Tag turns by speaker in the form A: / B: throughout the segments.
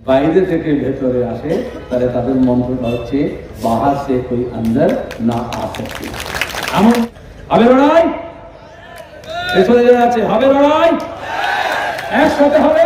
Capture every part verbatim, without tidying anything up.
A: বাইরে থেকে ভেতরে আসে, তাহলে তাদের মন্ত্রটা হচ্ছে বাহার সে কোই আন্দর না আ सकते। এমন হবে লড়াই, পেছনে যারা আছে হবে লড়াই, একসাথে হবে।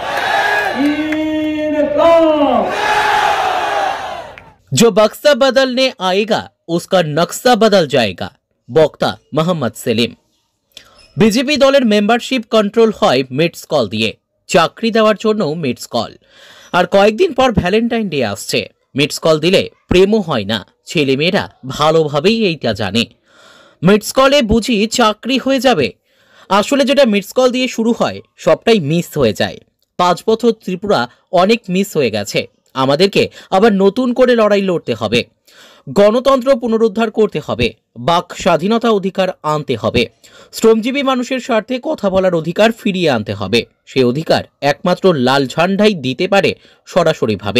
B: जो बक्सा बदलने आएगा उसका नक्शा बदल जाएगा, বক্তা মোহাম্মদ সেলিম। বিজেপি দলের মেম্বারশিপ কন্ট্রোল হয় মিডস কল দিয়ে, চাকরি দেওয়ার জন্য মিডস কল। আর কয়েকদিন পর ভ্যালেন্টাইন ডে আসছে, মিডস কল দিলে প্রেমও হয় না, ছেলেমেয়েরা ভালোভাবেই এইটা জানে। মিডস কলে বুঝি চাকরি হয়ে যাবে। আসলে যেটা মিডস কল দিয়ে শুরু হয় সবটাই মিস হয়ে যায়। পাঁচ বছর ত্রিপুরা অনেক মিস হয়ে গেছে, আমাদেরকে আবার নতুন করে লড়াই লড়তে হবে। গণতন্ত্র পুনরুদ্ধার করতে হবে, বাক স্বাধীনতা অধিকার আনতে হবে, শ্রমজীবী মানুষের স্বার্থে কথা বলার অধিকার ফিরিয়ে আনতে হবে। সেই অধিকার একমাত্র লাল ঝান্ডাই দিতে পারে সরাসরিভাবে,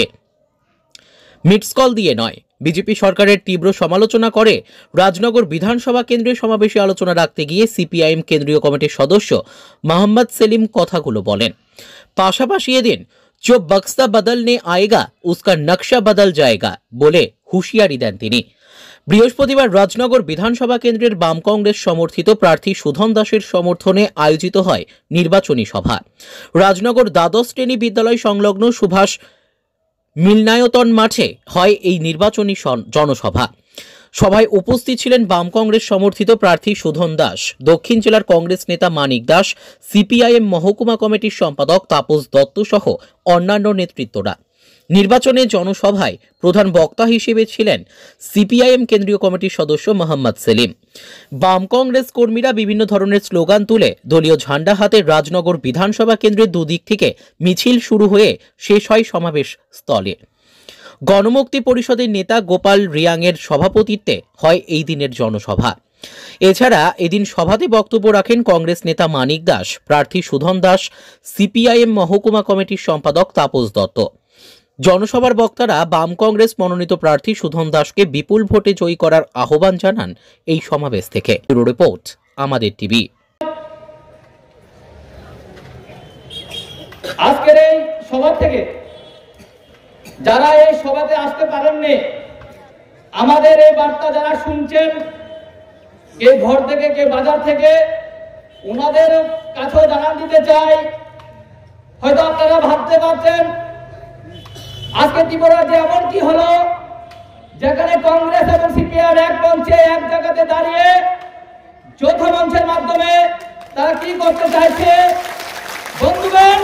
B: মিডস কল দিয়ে নয়। বিজেপি সরকারের তীব্র সমালোচনা করে রাজনগর বিধানসভা কেন্দ্রীয় সমাবেশে আলোচনা রাখতে গিয়ে সিপিআইএম কেন্দ্রীয় কমিটির সদস্য মোহাম্মদ সেলিম কথাগুলো বলেন। পাশাপাশি এদিন जो बक्सा बदलने आएगा उसका नक्शा बदल जाएगा বলে হুঁশিয়ারি দেন তিনি। বৃহস্পতিবার রাজনগর বিধানসভা কেন্দ্রের বাম কংগ্রেস সমর্থিত প্রার্থী সুধন দাসের সমর্থনে আয়োজিত হয় নির্বাচনী সভা। রাজনগর দ্বাদশ শ্রেণী বিদ্যালয় সংলগ্ন সুভাষ মিলনায়তন মাঠে হয় এই নির্বাচনী জনসভা। সভায় উপস্থিত ছিলেন বাম কংগ্রেস সমর্থিত প্রার্থী সুধন দাস, দক্ষিণ জেলার কংগ্রেস নেতা মানিক দাস, সিপিআইএম মহকুমা কমিটির সম্পাদক তাপস দত্ত সহ অন্যান্য নেতৃত্বরা। নির্বাচনে জনসভায় প্রধান বক্তা হিসেবে ছিলেন সিপিআইএম কেন্দ্রীয় কমিটির সদস্য মোহাম্মদ সেলিম। বাম কংগ্রেস কর্মীরা বিভিন্ন ধরনের স্লোগান তুলে দলীয় ঝান্ডা হাতে রাজনগর বিধানসভা কেন্দ্রের দুদিক থেকে মিছিল শুরু হয়ে শেষ হয় সমাবেশ স্থলে। গণমুক্তি পরিষদের নেতা গোপাল রিয়াংয়ের সভাপতিত্বে হয় এই দিনের জনসভা। এছাড়া এদিন সভাতে বক্তব্য রাখেন কংগ্রেস নেতা মানিক দাস, প্রার্থী সুধন দাস, সিপিআইএম মহকুমা কমিটির সম্পাদক তাপস দত্ত। জনসভার বক্তারা বাম কংগ্রেস মনোনীত প্রার্থী সুধন দাসকে বিপুল ভোটে জয়ী করার আহ্বান জানান এই সমাবেশ থেকে। ব্যুরো রিপোর্ট, আমাদের টিভি।
C: আজকের এই সভা থেকে যারা এই সভাতে আসতে পারেননি, আমাদের এই বার্তা যারা শুনছেন, কে ঘর থেকে কে বাজার থেকে, ওনাদের কাছেও জানান দিতে চাই। হয়তো আপনারা ভাবতে পারছেন আজকে ত্রিপুরা যে এমন কি হলো, যেখানে কংগ্রেস এবং সিপিআইএম এক মঞ্চে এক জায়গাতে দাঁড়িয়ে যৌথ মঞ্চের মাধ্যমে তারা কি করতে চাইছে। বন্ধুগণ,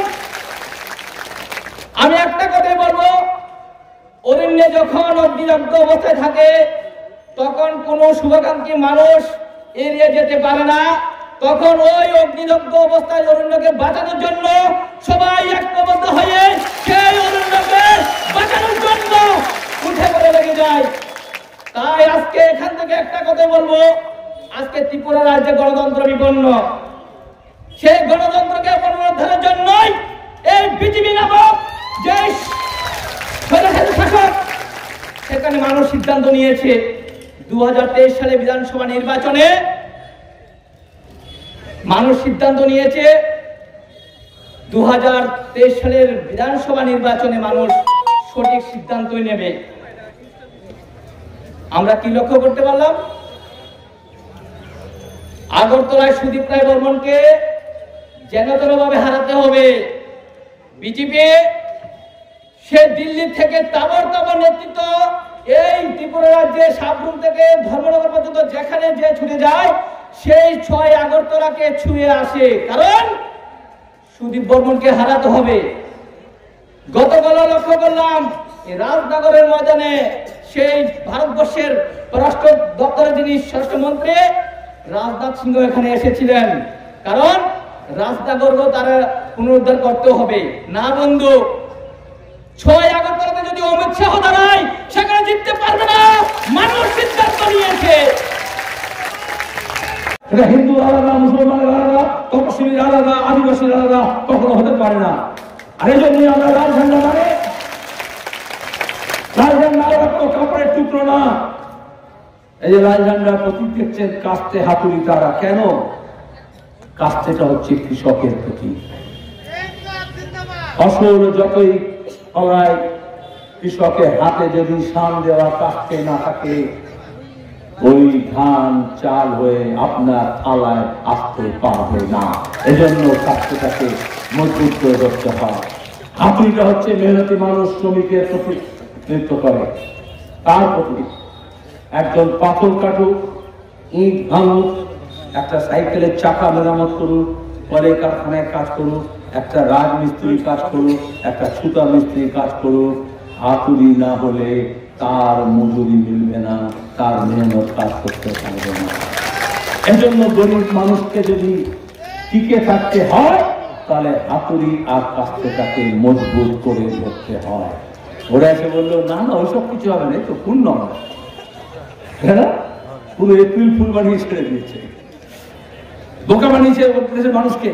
C: আমি একটা কথাই বলবো, অরণ্যে যখন অগ্নিদগ্ধ অবস্থায় থাকে তখন কোন শুভাকাঙ্ক্ষী মানুষ এড়িয়ে যেতে পারে না। তখন ওই অগ্নিদগ্ধ অবস্থায় অরণ্যকে বাঁচানোর জন্য সবাই ঐক্যবদ্ধ হয়ে সেই অরণ্যকে বাঁচানোর জন্য উঠে পড়ে লেগে যায়। তাই আজকে এখান থেকে একটা কথা বলবো, আজকে ত্রিপুরা রাজ্যে গণতন্ত্র বিপন্ন, সেই গণতন্ত্রকে পুনরুদ্ধারের জন্যই এই বিজেপি নামক যে শাসক, সেখানে মানুষ সিদ্ধান্ত নিয়েছে দু হাজার তেইশ সালে বিধানসভা নির্বাচনে মানুষ সিদ্ধান্ত নিয়েছে দু হাজার তেইশ সালের বিধানসভা নির্বাচনে মানুষ সঠিক সিদ্ধান্তই নেবে। আমরা কি লক্ষ্য করতে পারলাম? আগরতলায় সুদীপ রায় বর্মনকে যেন তেনভাবে হারাতে হবে। বিজেপি সে দিল্লি থেকে তাবর তাবর নেতৃত্ব এই ত্রিপুরা রাজ্যে সাবরুম থেকে ধর্মনগর পর্যন্ত যেখানে যে ছুটে যায় সেই ছয় আগরতলাকে ছুঁয়ে আসে, কারণ সুদীপ বর্মনকে হারাতে হবে। গতকাল লক্ষ্য করলাম এই রাজনগরের ময়দানে সেই ভারতবর্ষের পররাষ্ট্র দপ্তরের যিনি স্বরাষ্ট্রমন্ত্রী রাজনাথ সিংহ এখানে এসেছিলেন, কারণ রাজনগরকে তারা পুনরুদ্ধার করতে হবে। না বন্ধু, ছয় আগরতলাতে যদি অমিত শাহ দাঁড়ায় সেখানে জিততে পারবে না। মানুষ সিদ্ধান্ত নিয়েছে,
A: এটা হিন্দু আলাদা, মুসলমান আলাদা, তপশিলি আলাদা, আদিবাসী আলাদা কখনো হতে পারে না। আর এই জন্যই আমরা লাল ঝান্ডা মানে লাল ঝান্ডা তো কাপড়ের টুকরো না। এই যে লাল ঝান্ডা প্রতীক দেখছেন, কাস্তে হাতুড়ি তারা, কেন? কাস্তেটা হচ্ছে কৃষকের প্রতীক। ফসল যতই ফলায় কৃষকের হাতে যদি সান দেওয়া কাটতে না থাকে, ওই ধান চাল হয়ে আপনার থালায় আসতে পারবে না। এজন্য স্বাস্থ্যটাকে মজবুত করে ধরতে হয়। হাতুড়িটা হচ্ছে মেহনতি মানুষ, শ্রমিকের প্রতিনিধিত্ব করে। তার প্রতি একজন পাথর কাটুক, ইট ভাঙুক, একটা সাইকেলের চাকা মেরামত করুক, পরে কারখানায় কাজ করুক, একটা রাজমিস্ত্রি কাজ করুক, একটা ছুতা মিস্ত্রি কাজ করুক, হাতুড়ি না হলে তার মজুরি মিলবে না, তার মেহনত কাজ করতে পারবে না। এজন্য গরিব মানুষকে যদি টিকে থাকতে হয়, তাহলে হাতুড়ি আর কাস্তেটাকে মজবুত করে ধরতে হয়। ওরা এসে বললো, না না ওইসব কিছু হবে না, তো ফুল নয়, হ্যাঁ পুরো এপ্রিল ফুল বানিয়ে ছেড়ে দিয়েছে, বোকা বানিয়েছে দেশের মানুষকে।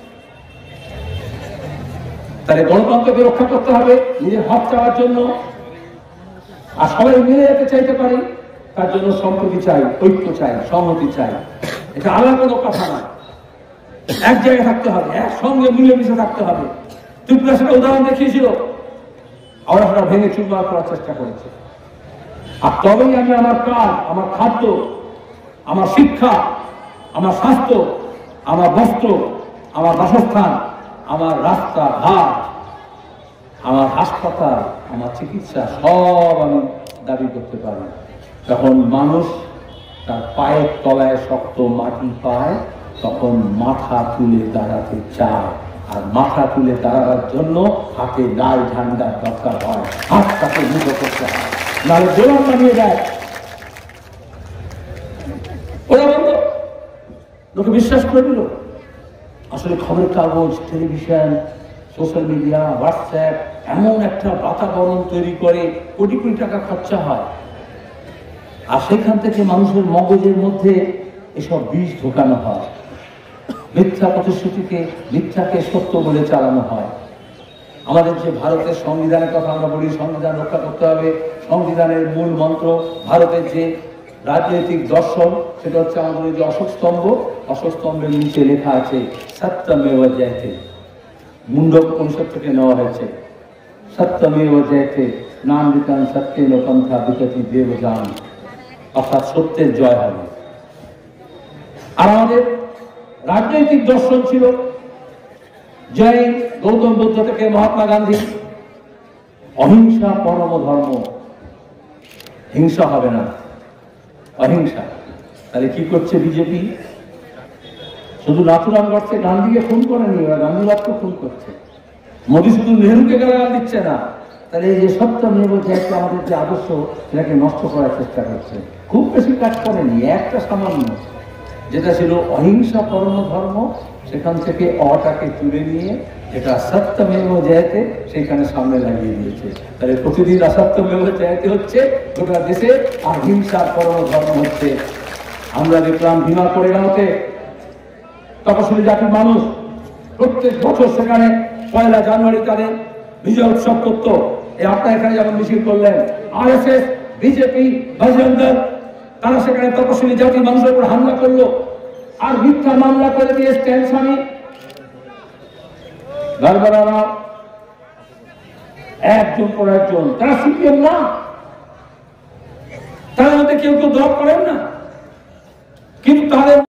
A: তাহলে গণতন্ত্রকে রক্ষা করতে হবে নিজের হক চাওয়ার জন্য, আর সবাই মিলে যেতে চাইতে পারি, তার জন্য সম্প্রীতি চাই, ঐক্য চাই, সংহতি চাই। এটা আলাদা কোনো কথা না, এক জায়গায় থাকতে হবে, একসঙ্গে মিলেমিশে থাকতে হবে। ত্রিপুরা সেটা উদাহরণ দেখিয়েছিল, আমরা সেটা ভেঙে চুরমার করার চেষ্টা করেছে। আর তবেই আমি আমার কাজ, আমার খাদ্য, আমার শিক্ষা, আমার স্বাস্থ্য, আমার বস্ত্র, আমার বাসস্থান, আমার রাস্তা ঘাট, আমার হাসপাতাল, আমার চিকিৎসা সব আমি দাবি করতে পারি। তখন মানুষ তার পায়ের তলায় শক্ত মাটি পায়, তখন মাথা তুলে দাঁড়াতে চায়। আর মাথা তুলে দাঁড়াবার জন্য হাতে লাল ঝান্ডার দরকার হয়, হাতটাকে মুঠো করতে হয়, নাহলে দোলন বানিয়ে দেয়। ওরা বলতো, লোকে বিশ্বাস করে দিল। আসলে খবরের কাগজ, টেলিভিশন, সোশ্যাল মিডিয়া, হোয়াটসঅ্যাপ এমন একটা বাতাবরণ তৈরি করে, কোটি কোটি টাকা খরচা হয়, আর সেখান থেকে মানুষের মগজের মধ্যে এসব বীজ ঢোকানো হয়। মিথ্যা প্রতিশ্রুতিকে, মিথ্যাকে সত্য বলে চালানো হয়। আমাদের যে ভারতের সংবিধানের কথা আমরা বলি, সংবিধান রক্ষা করতে হবে, সংবিধানের মূল মন্ত্র, ভারতের যে রাজনৈতিক দর্শন, সেটা হচ্ছে আমাদের যে অশোক স্তম্ভ, অশোক স্তম্ভের নিচে লেখা আছে সত্যমেব জয়তে। মুন্ডক পরিষদ থেকে নেওয়া হয়েছে, সত্যমেব জয়তে নাম বিকান সত্যেন পন্থা বিকতি দেবযান, অর্থাৎ সত্যের জয় হবে। আর আমাদের রাজনৈতিক দর্শন ছিল জয় গৌতম বুদ্ধ থেকে মহাত্মা গান্ধী, অহিংসা পরম ধর্ম, হিংসা হবে না, অহিংসা। তাহলে কি করছে বিজেপি? শুধু নাথুরাম গডসে গান্ধীকে খুন করেনি, ওরা গান্ধীবাদকে খুন করছে। মোদী শুধু নেহরুকে গালাগাল দিচ্ছে না, তাহলে এই যে সত্যমেব জয়তে আমাদের যে আদর্শ, সেটাকে নষ্ট করার চেষ্টা করছে। খুব বেশি কাজ করেনি, একটা সামান্য যেটা ছিল অহিংসা পরম ধর্ম, সেখান থেকে অটাকে তুলে নিয়ে এটা সত্যমেব জয়তে সেখানে সামনে লাগিয়ে দিয়েছে। তাহলে প্রতিদিন অসত্যমেব জয়তে হচ্ছে গোটা দেশে, আর হিংসার পরম ধর্ম হচ্ছে। আমরা দেখলাম ভীমা পরিণামতে তপশিলি জাতির মানুষ প্রত্যেক বছর সেখানে পয়লা জানুয়ারি তাদের বিজয় উৎসব করত। এই আপনার এখানে যেমন মিছিল করলেন, R S S, BJP, Bajrang Dal, তারা সেখানে তপশিলি জাতির মানুষের উপর হামলা করলো, আর মিথ্যা মামলা করে দিয়ে স্ট্যান্ড স্বামী গারবারারা একজন পর একজন, তারা সিপিএম না, তার মধ্যে কেউ কেউ দল করেন না, কিন্তু তাদের